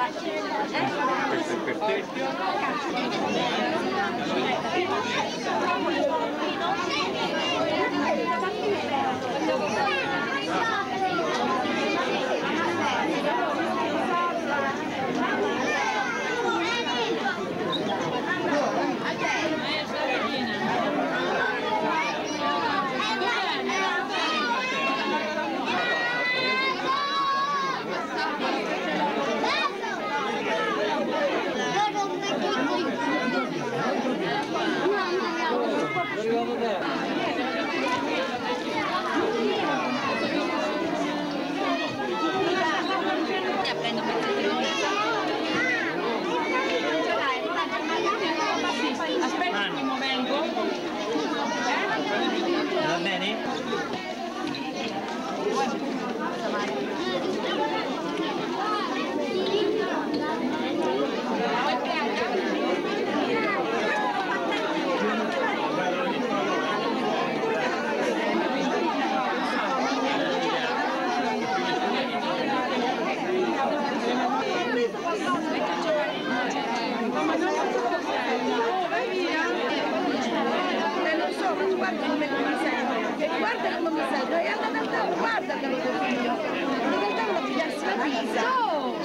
Questo è per te. Aspetta un attimo, vengo. Va bene? Guarda come mi serve, guarda come mi serve, è andata a guarda che lo figlio, non andava a pigliarsi la pizza.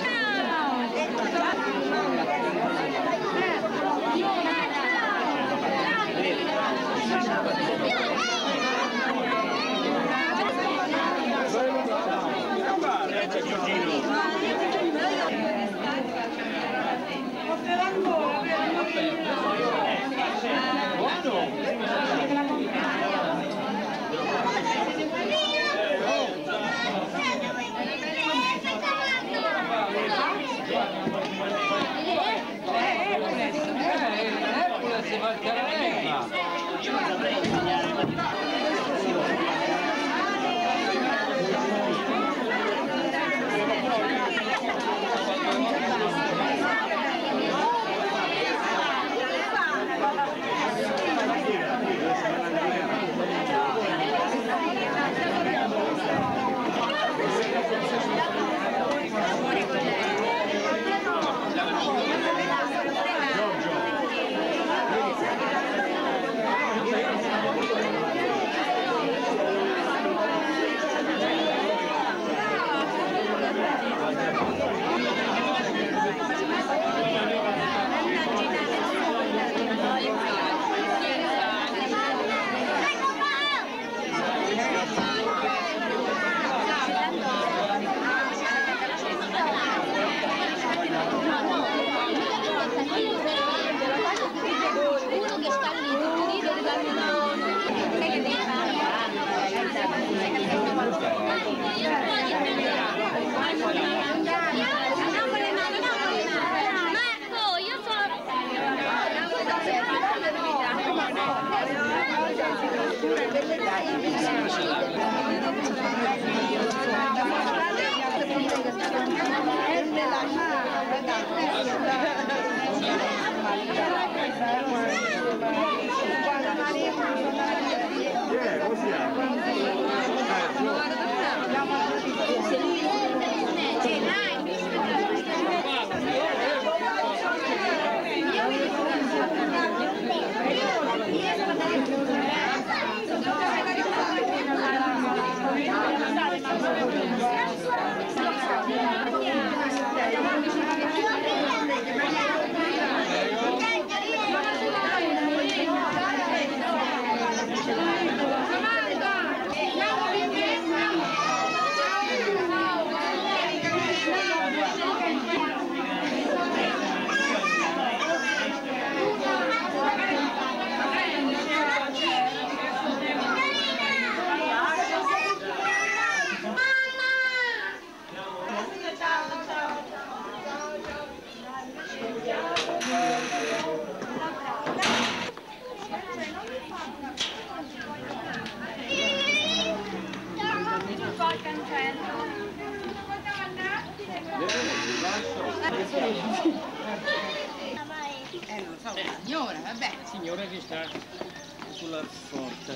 Non so, la signora, vabbè. La signora che sta sulla porta.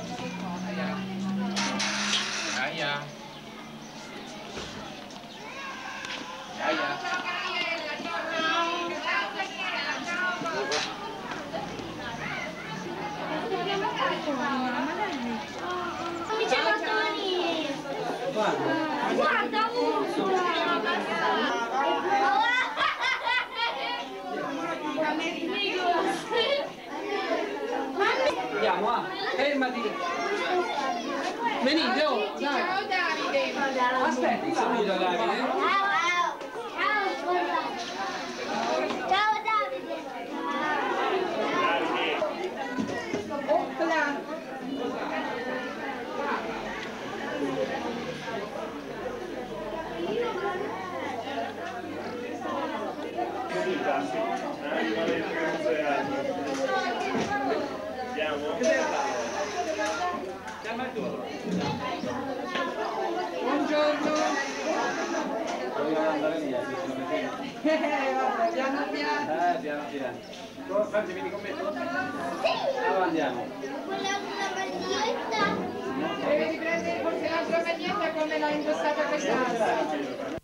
Aia. Guarda Ursula! Andiamo, va, fermati. Venite, oh, dai. Ciao Davide. Aspetti, saluta Davide. Ciao Davide! Opla. Buongiorno. Dobbiamo andare via, sì, sono presente. Vabbè, piano piano. Piano piano. Franci, vieni con me? Dove andiamo? Devi riprendere forse l'altra maglietta come l'ha indossata quest'altra.